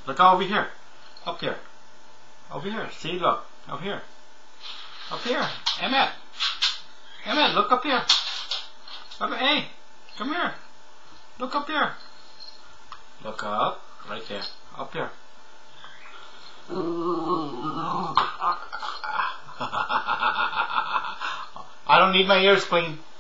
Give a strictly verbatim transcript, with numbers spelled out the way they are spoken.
Look over here. Up here. Over here. See, look. Up here. Up here. Emmett. Emmett, look up here. Look, hey, come here. Look up here. Look up. Right there. Up here. I don't need my ears clean.